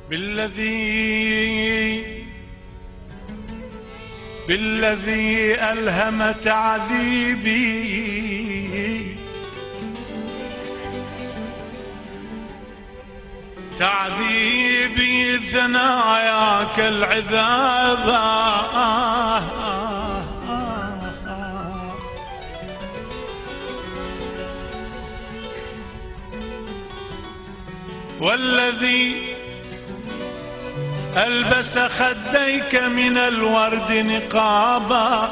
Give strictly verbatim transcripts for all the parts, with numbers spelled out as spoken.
بالذي بالذي ألهم تعذيبي تعذيبي ثناياك العذابة والذي ألبس خديك من الورد نقابا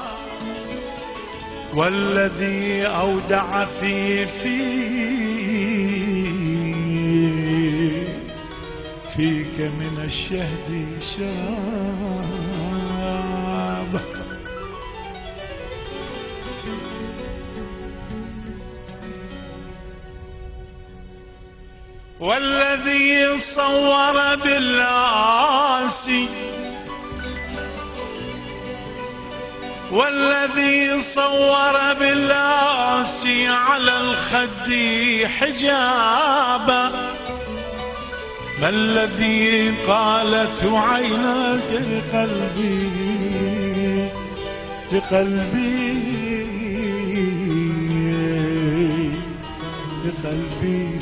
والذي أودع في في فيك من الشهد شاب والذي صور باللاسي والذي صور باللاسي على الخد حجابا ما الذي قالت عيناك لقلبي لقلبي لقلبي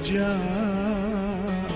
فأجاب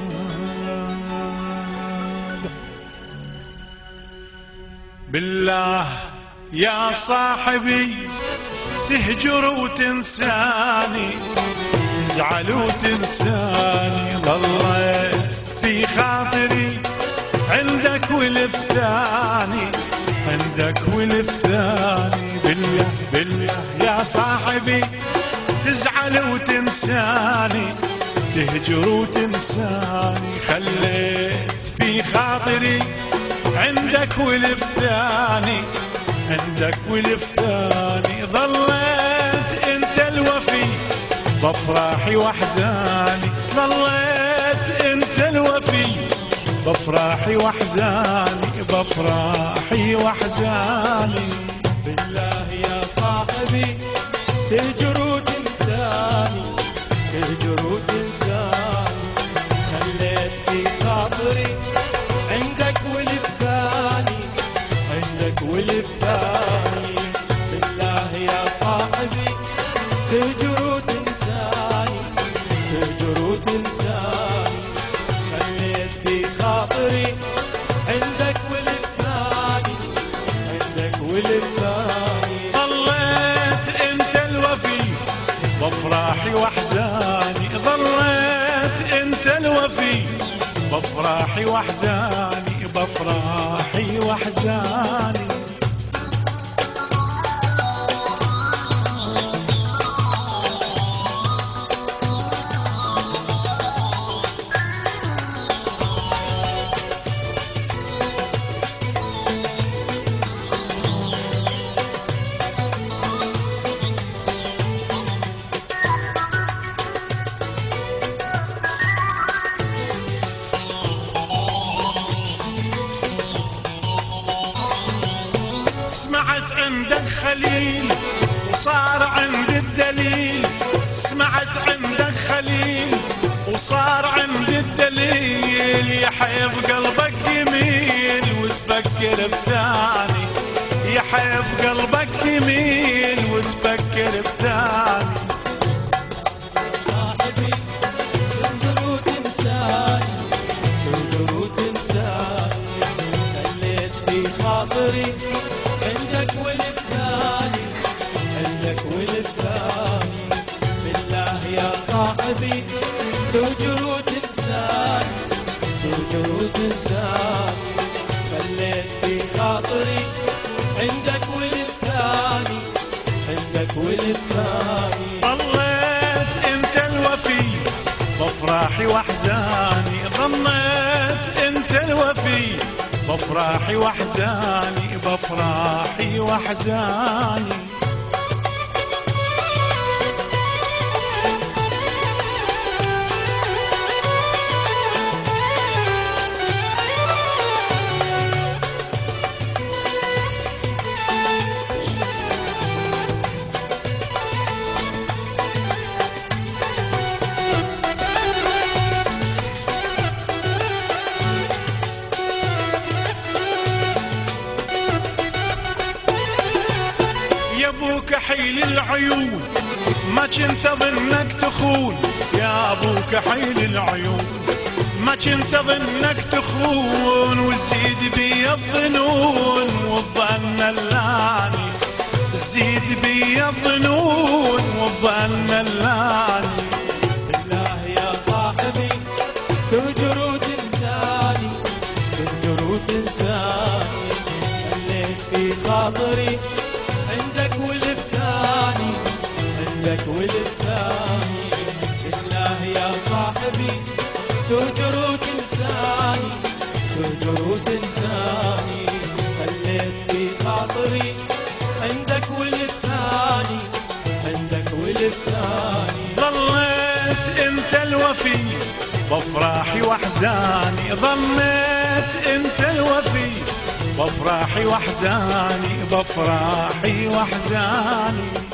بالله يا صاحبي تهجر وتنساني تزعل وتنساني ظليت في خاطري عندك والثاني عندك والثاني بالله بالله يا صاحبي تزعل وتنساني تهجر وتنساني خليت في خاطري عندك والثاني عندك والثاني ظليت انت الوفي بافراحي واحزاني ظليت انت الوفي بافراحي واحزاني بافراحي واحزاني بالله يا صاحبي تهجر وتنساني تهجر وتنساني خليت في خاطري عندك والثاني عندك والثاني بالله يا صاحبي تهجر وتنساني تهجر وتنساني خليت في خاطري عندك والثاني عندك والثاني ظليت انت الوفي بافراحي واحزاني ظليت انت الوفي بافراحي واحزاني بافراحي واحزاني سمعت عندك خليل وصار عند الدليل سمعت عندك خليل وصار عند الدليل يحيف قلبك يميل وتفكر بثاني يحيف قلبك يميل وتفكر بثاني صاحبي تهجر وتنساني تهجر وتنساني خليت في خاطري عندك والثاني عندك والثاني بالله يا صاحبي تهجر وتنساني تهجر وتنساني خليت في خاطري عندك والثاني عندك والثاني ظليت انت الوفي بافراحي واحزاني ظليت انت الوفي بافراحي واحزاني بافراحي واحزاني كحيل العيون ما كنت اظنك تخون، يا ابو كحيل العيون ما كنت اظنك تخون، وتزيد بي الظنون والظن اللاني، تزيد بي الظنون والظن اللاني. بالله يا صاحبي تهجر وتنساني، تهجر وتنساني، خليت في خاطري عندك ولفتاني، عندك ولفتاني. بالله يا صاحبي تهجر وتنساني، تهجر وتنساني، خليت في خاطري عندك ولفتاني، عندك ولفتاني. ظليت انت الوفي بافراحي واحزاني، ظليت انت الوفي بافراحي واحزاني، بافراحي واحزاني.